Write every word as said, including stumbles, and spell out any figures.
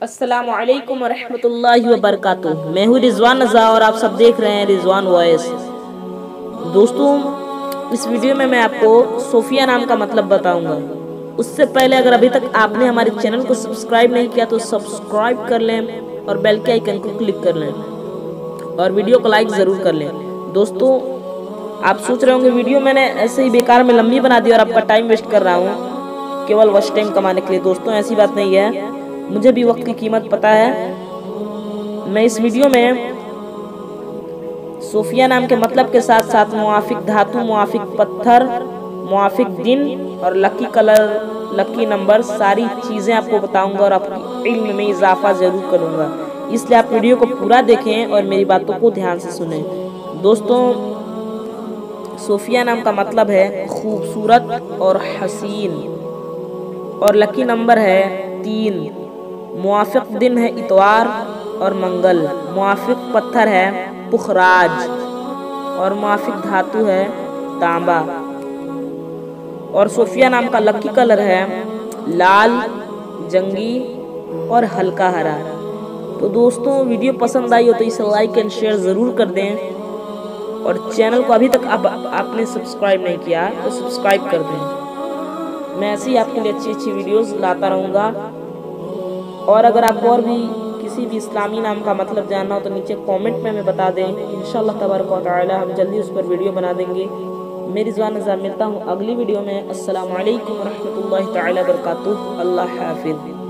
अस्सलामु अलैकुम वरहमतुल्लाहि वबरकातुह। मैं हूँ रिजवान नज़ा और आप सब देख रहे हैं रिजवान वॉइस। दोस्तों, इस वीडियो में मैं आपको सोफिया नाम का मतलब बताऊंगा। उससे पहले अगर अभी तक आपने हमारे चैनल को सब्सक्राइब नहीं किया तो सब्सक्राइब कर लें और बेल के आइकन को क्लिक कर लें और वीडियो को लाइक ज़रूर कर लें। दोस्तों, आप सोच रहे होंगे वीडियो मैंने ऐसे ही बेकार में लंबी बना दी और आपका टाइम वेस्ट कर रहा हूँ केवल वॉच टाइम कमाने के लिए। दोस्तों, ऐसी बात नहीं है, मुझे भी वक्त की कीमत पता है। मैं इस वीडियो में सोफिया नाम के मतलब के साथ साथ मुआफिक धातु, मुआफिक पत्थर, मुआफिक दिन और लकी कलर, लकी नंबर, सारी चीज़ें आपको बताऊंगा और आपकी इल्म में इजाफा ज़रूर करूंगा। इसलिए आप वीडियो को पूरा देखें और मेरी बातों को ध्यान से सुनें। दोस्तों, सोफिया नाम का मतलब है खूबसूरत और हसीन और लकी नंबर है तीन। मुआफिक दिन है इतवार और मंगल। मुआफिक पत्थर है पुखराज और मुआफिक धातु है तांबा। और सोफिया नाम का लकी कलर है लाल, जंगी और हल्का हरा। तो दोस्तों, वीडियो पसंद आई हो तो इसे लाइक एंड शेयर ज़रूर कर दें और चैनल को अभी तक आप, आपने सब्सक्राइब नहीं किया तो सब्सक्राइब कर दें। मैं ऐसे ही आपके लिए अच्छी अच्छी वीडियोस लाता रहूँगा। और अगर आपको और भी किसी भी इस्लामी नाम का मतलब जानना हो तो नीचे कमेंट में हमें बता दें। इंशाअल्लाह तबारक व तआला हम जल्दी उस पर वीडियो बना देंगे। मैं रिजवान नज़ा मिलता हूँ अगली वीडियो में। अस्सलामु अलैकुम व रहमतुल्लाहि तआला व बरकातुहू। अल्लाह हाफिज़।